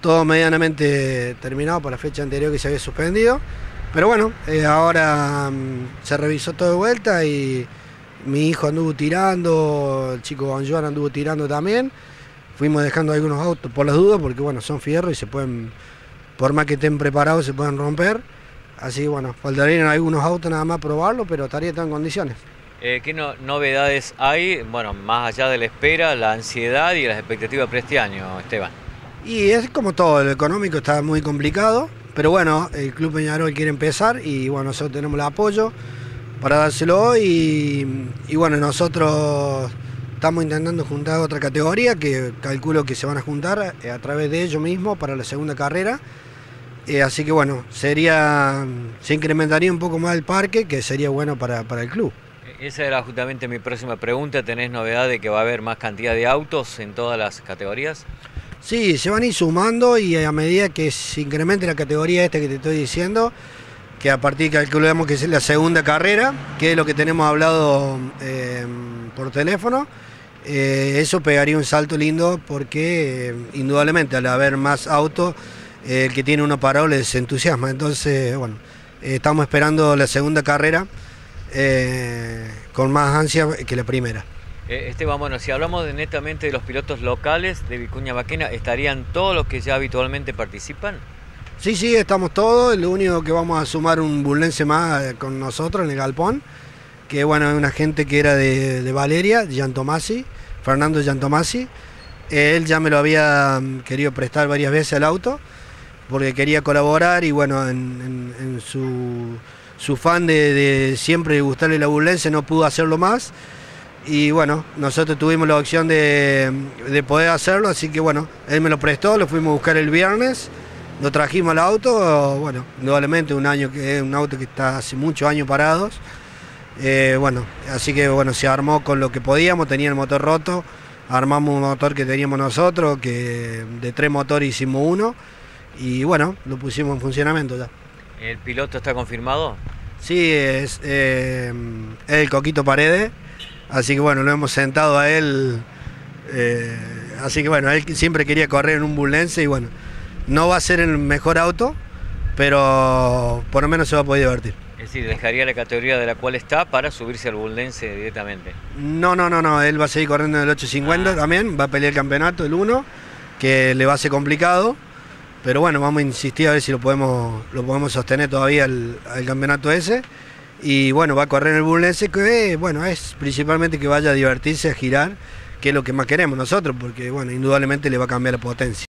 todo medianamente terminado por la fecha anterior que se había suspendido. Pero bueno, ahora se revisó todo de vuelta y mi hijo anduvo tirando, el chico Bonjour anduvo tirando también. Fuimos dejando algunos autos por las dudas porque bueno, son fierros y se pueden, por más que estén preparados, se pueden romper. Así que bueno, faltarían algunos autos nada más probarlo, pero estaría todo en condiciones. ¿Qué novedades hay, bueno, más allá de la espera, la ansiedad y las expectativas para este año, Esteban? Y es como todo, lo económico está muy complicado, pero bueno, el Club Peñarol quiere empezar y bueno, nosotros tenemos el apoyo para dárselo hoy y bueno, nosotros estamos intentando juntar otra categoría que calculo que se van a juntar a través de ellos mismos para la segunda carrera. Así que bueno, se incrementaría un poco más el parque, que sería bueno para el club. Esa era justamente mi próxima pregunta. ¿Tenés novedad de que va a haber más cantidad de autos en todas las categorías? Sí, se van a ir sumando y a medida que se incremente la categoría esta que te estoy diciendo, que a partir calculamos que es la segunda carrera, que es lo que tenemos hablado por teléfono, eso pegaría un salto lindo porque indudablemente al haber más autos, el que tiene uno parado les entusiasma. Entonces, bueno, estamos esperando la segunda carrera con más ansia que la primera. Esteban, bueno, si hablamos netamente de los pilotos locales de Vicuña Maquena, ¿estarían todos los que ya habitualmente participan? Sí, estamos todos. Lo único que vamos a sumar un burlense más con nosotros en el galpón, que bueno, es una gente que era de Valeria, Giantomasi, Fernando Giantomasi. Él ya me lo había querido prestar varias veces al auto, porque quería colaborar y bueno, en su fan de siempre gustarle la burlense no pudo hacerlo más. Y bueno, nosotros tuvimos la opción de poder hacerlo, así que bueno, él me lo prestó, lo fuimos a buscar el viernes, lo trajimos al auto, bueno, indudablemente un auto que está hace muchos años parados. Bueno, así que bueno, se armó con lo que podíamos, tenía el motor roto, armamos un motor que teníamos nosotros, que de 3 motores hicimos uno, y bueno, lo pusimos en funcionamiento ya. ¿El piloto está confirmado? Sí, es el Coquito Paredes. Así que bueno, lo hemos sentado a él, así que bueno, él siempre quería correr en un burlense y bueno, no va a ser el mejor auto, pero por lo menos se va a poder divertir. Es decir, dejaría la categoría de la cual está para subirse al burlense directamente. No, él va a seguir corriendo en el 850 también, va a pelear el campeonato, el 1, que le va a ser complicado, pero bueno, vamos a insistir a ver si lo podemos sostener todavía el campeonato ese. Y bueno, va a correr en el burlense, que bueno, es principalmente que vaya a divertirse, a girar, que es lo que más queremos nosotros, porque bueno, indudablemente le va a cambiar la potencia.